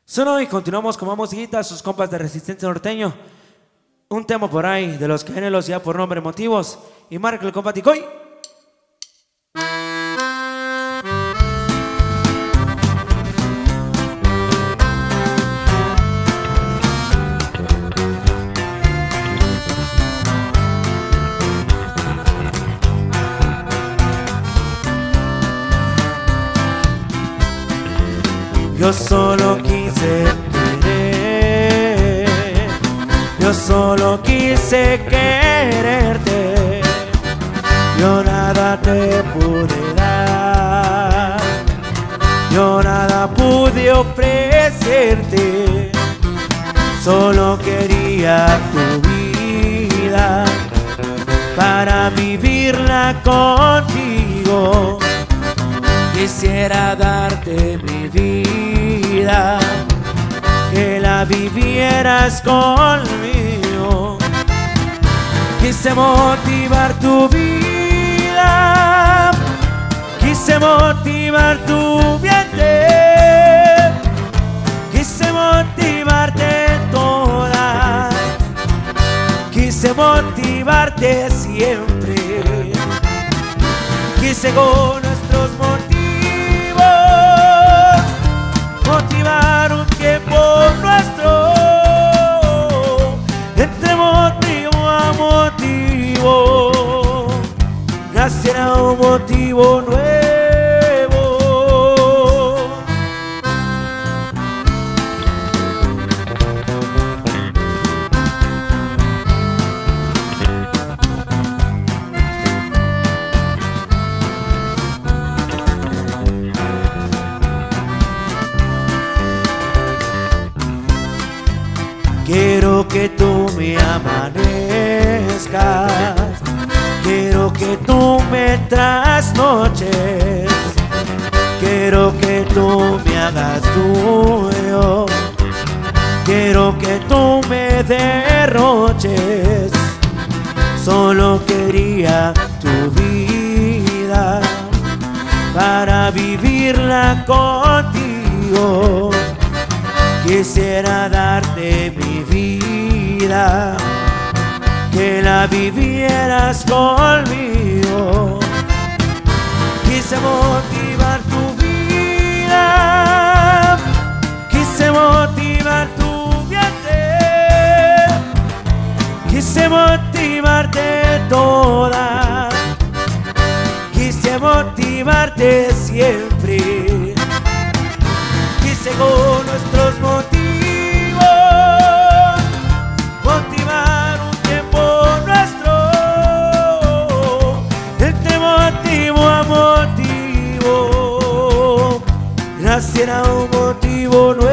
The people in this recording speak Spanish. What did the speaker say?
Solo y continuamos con más musiquita, sus compas de Resistencia Norteño. Un tema por ahí de los géneros ya por nombre Motivos. Y marca el compa Ticoy. Yo solo quise querer, yo solo quise quererte, yo nada te pude dar, yo nada pude ofrecerte, solo quería tu vida para vivirla contigo. Quisiera darte mi vida, que la vivieras conmigo. Quise motivar tu vida, quise motivar tu vientre, quise motivarte toda, quise motivarte siempre. Quise con nuestros motivos motivar un tiempo nuestro, entre motivo a motivo nacerá un motivo nuevo. Quiero que tú me amanezcas, quiero que tú me trasnoches, quiero que tú me hagas tuyo, quiero que tú me derroches. Solo quería tu vida para vivirla contigo. Quisiera darte mi vida, que la vivieras conmigo. Quise motivar tu vida, quise motivar tu vientre, quise motivarte toda, quise motivarte siempre. Quise con nuestros motivos motivar un tiempo nuestro, entre motivo a motivo nacerá un motivo nuevo.